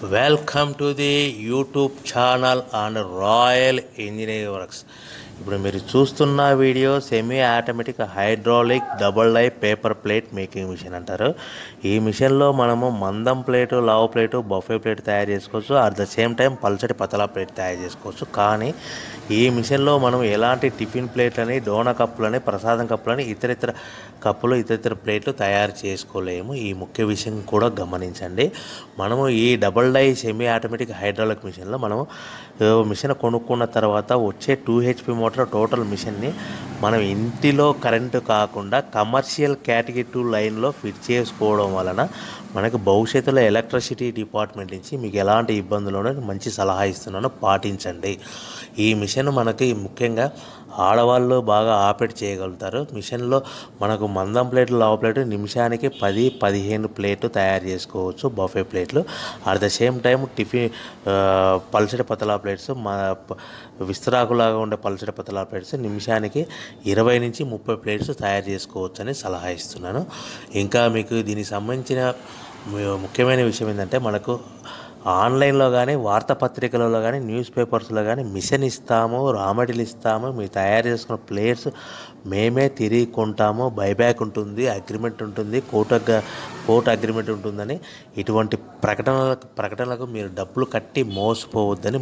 Welcome to the YouTube channel on Royal Engineering Works. ఇప్పుడు మీరు చూస్తున్న video semi automatic hydraulic double die paper plate making machine అంటారు. ఈ మిషన్లో మనము మందం ప్లేటు, లావు ప్లేటు, బఫే ప్లేట్ తయారు చేసుకోవచ్చు. అట్ ద సేమ్ టైం పల్చటి పతలా ప్లేట్ తయారు చేసుకోవచ్చు. కానీ ఈ మిషన్లో మనం ఎలాంటి టిఫిన్ ప్లేట్లని, డోనా కప్పులని, ప్రసాదం కప్పులని, ఇతరితర కప్పులు, ఇతరితర ప్లేట్లు తయారు చేసుకోలేము. ఈ ముఖ్య విషయం కూడా గమనించండి. మనము ఈ double die semi automatic hydraulic మిషన్లో మనము మిషన్ కొనుక్కున్న తర్వాత వచ్చే 2 HP మోటార్ టోటల్ మిషన్ని మనం ఇంటిలో కరెంటు కాకుండా కమర్షియల్ కేటగిరీ 2 లైన్లో ఫిట్ చేసుకోవడం వలన మనకు భవిష్యత్తులో ఎలక్ట్రిసిటీ డిపార్ట్మెంట్ నుంచి మీకు ఎలాంటి ఇబ్బందులు మంచి సలహా ఇస్తున్నానో పాటించండి. ఈ మిషన్ మనకి ముఖ్యంగా ఆడవాళ్ళు బాగా ఆపరేట్ చేయగలుగుతారు. మిషన్లో మనకు మందం ప్లేట్లు, లావు ప్లేట్లు నిమిషానికి 10-15 ప్లేట్లు తయారు చేసుకోవచ్చు, బఫే ప్లేట్లు. At the same time tiffin పల్చడి పతలా ప్లేట్స్, విస్తరాకులాగా ఉండే పల్చడి పతలా ప్లేట్స్ నిమిషానికి 20-30 ప్లేట్స్ తయారు చేసుకోవచ్చు అని సలహా ఇస్తున్నాను. ఇంకా మీకు దీనికి సంబంధించిన ముఖ్యమైన విషయం ఏంటంటే, మనకు ఆన్లైన్లో కానీ, వార్తాపత్రికలలో కానీ, న్యూస్ పేపర్స్లో కానీ మిషన్ ఇస్తాము, రా మెటీరియల్ ఇస్తాము, మీరు తయారు చేసుకున్న ప్లేట్స్ మేమే తిరిగి కొంటాము, బైబ్యాక్ ఉంటుంది, అగ్రిమెంట్ ఉంటుంది, కోర్టు అగ్రిమెంట్ ఉంటుందని ఇటువంటి ప్రకటనలకు మీరు డబ్బులు కట్టి మోసపోవద్దని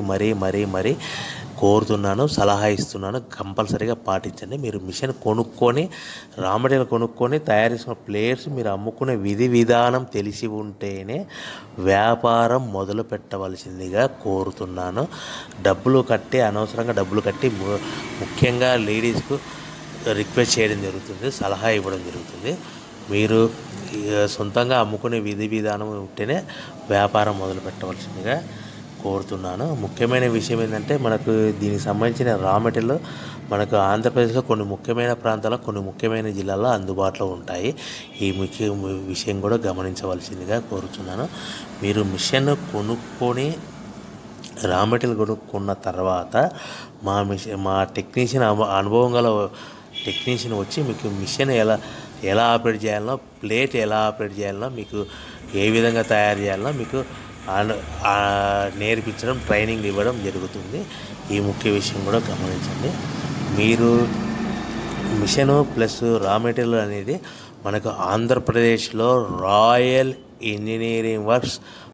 మరీ కోరుతున్నాను, సలహా ఇస్తున్నాను. కంపల్సరీగా పాటించండి. మీరు మిషన్ కొనుక్కొని, రా మెటీరియల్ కొనుక్కొని తయారు చేసుకున్న ప్లేట్స్ మీరు అమ్ముకునే విధానం తెలిసి ఉంటేనే వ్యాపారం మొదలు పెట్టవలసిందిగా కోరుతున్నాను. అనవసరంగా డబ్బులు కట్టి ముఖ్యంగా లేడీస్కు రిక్వెస్ట్ చేయడం జరుగుతుంది, సలహా ఇవ్వడం జరుగుతుంది. మీరు సొంతంగా అమ్ముకునే విధానం ఉంటేనే వ్యాపారం మొదలు పెట్టవలసిందిగా కోరుతున్నాను. ముఖ్యమైన విషయం ఏంటంటే, మనకు దీనికి సంబంధించిన రా మెటీరియల్ మనకు ఆంధ్రప్రదేశ్లో కొన్ని ముఖ్యమైన ప్రాంతాల్లో, కొన్ని ముఖ్యమైన జిల్లాల్లో అందుబాటులో ఉంటాయి. ఈ ముఖ్య విషయం కూడా గమనించవలసిందిగా కోరుతున్నాను. మీరు మిషన్ కొనుక్కొని రా మెటీరియల్ కొనుక్కున్న తర్వాత మా టెక్నీషియన్, అనుభవం గల టెక్నీషియన్ వచ్చి మీకు మిషన్ ఎలా ఆపరేట్ చేయాలనో, ప్లేట్ ఎలా ఆపరేట్ చేయాలనో, మీకు ఏ విధంగా తయారు చేయాలనో మీకు నేర్పించడం, ట్రైనింగ్ ఇవ్వడం జరుగుతుంది. ఈ ముఖ్య విషయం కూడా గమనించండి. మీరు మిషను ప్లస్ రా మెటీరియల్ అనేది మనకు ఆంధ్రప్రదేశ్లో రాయల్ ఇంజనీరింగ్ వర్క్స్